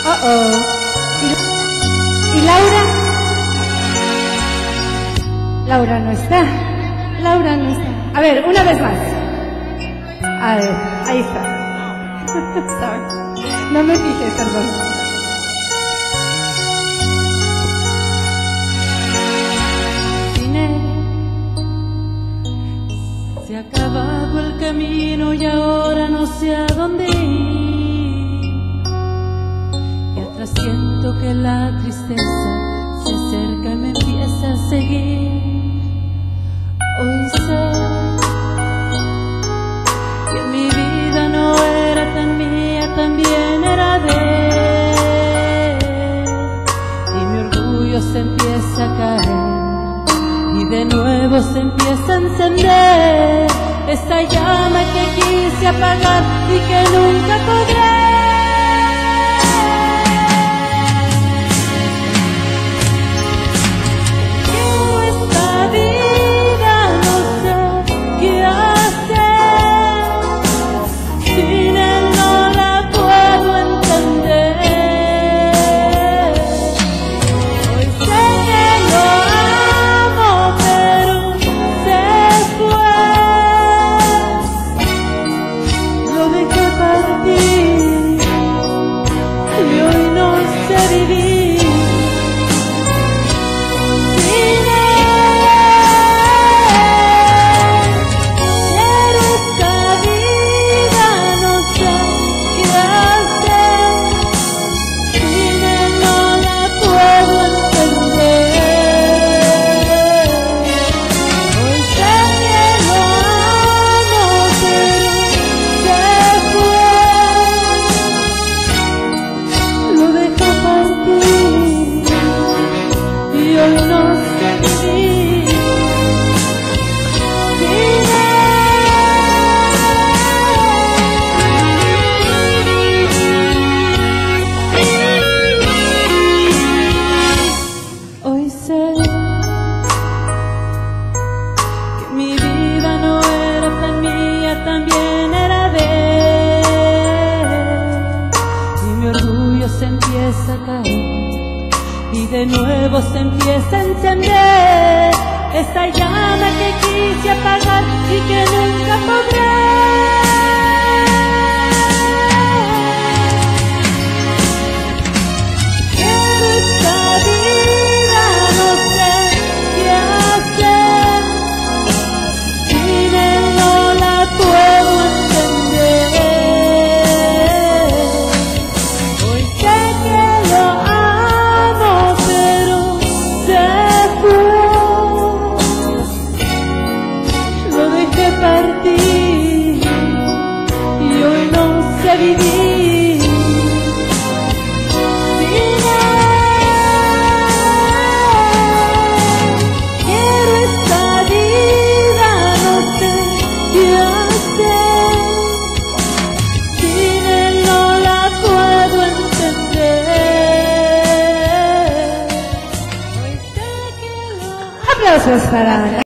¿Y Laura? Laura no está. Laura no está. A ver, una vez más. A ver, ahí está. Sorry. No me fijé, perdón. Sin él se ha acabado el camino y ahora no sé a dónde ir. Y atrás siento que la tristeza se acerca y me empieza a seguir. Hoy sé que mi vida no era tan mía, también era de él. Y mi orgullo se empieza a caer y de nuevo se empieza a encender esta llama que quise apagar y que nunca podré. Se empieza a caer y de nuevo se empieza a encender esta llama que quise apagar y que nunca podré. Quiero esta vida, no sé qué hacer, sin él no la puedo entender. Partir y hoy no sé vivir sin él. Quiero esta vida, no sé qué hacer, sin él no la puedo entender. Hoy sé que lo... Aplausos para